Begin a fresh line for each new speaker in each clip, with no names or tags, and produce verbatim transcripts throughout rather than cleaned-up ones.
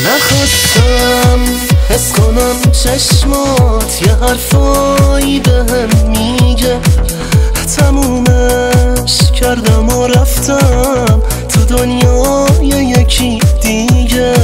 نخواستم حس کنم چشمات یه حرفایی بهم میگه، تمومش کردم و رفتم تو دنیای یکی دیگه.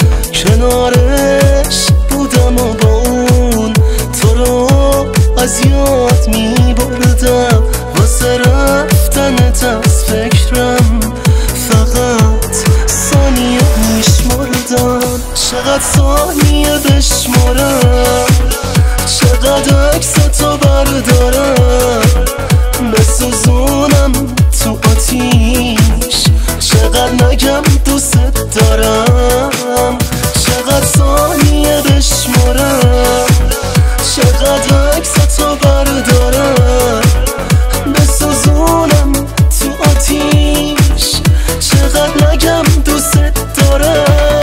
کنارش بودم و با اون تو رو از یاد میبردم، واسه رفتنت از فکرم فقط ثانیه میشمردم. چقدر ثانیه بشمارم، چقدر عکستو بردارم، بسوزونم تو آتیش، چقدر نگم دوست دارم. چقدر ثانیه بشمارم، چقدر عکستو بردارم، بسوزونم تو آتیش، چقدر نگم دوست دارم.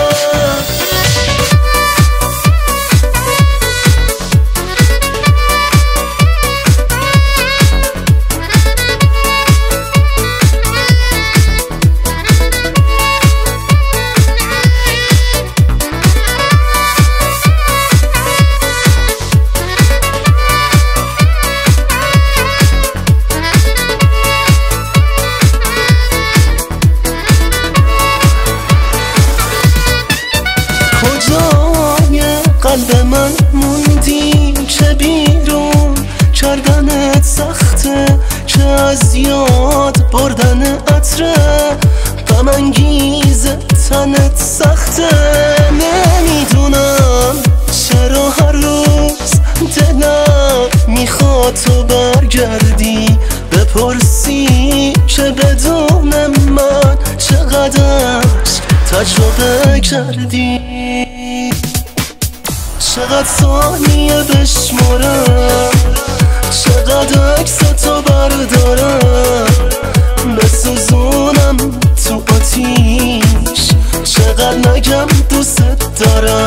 کجای قلب من موندی که بیرون کردنت سخته، که از یاد بردن عطره غم انگیز تنت سخته. نمیدونم چرا هر روز دلم میخواد تو برگردی، بپرسی که بدون من چقدرش تجربه کردی. چقدر ثانیه بشمارم، چقدر عکستو بردارم، بسوزونم تو آتیش، چقدر نگم دوست دارم.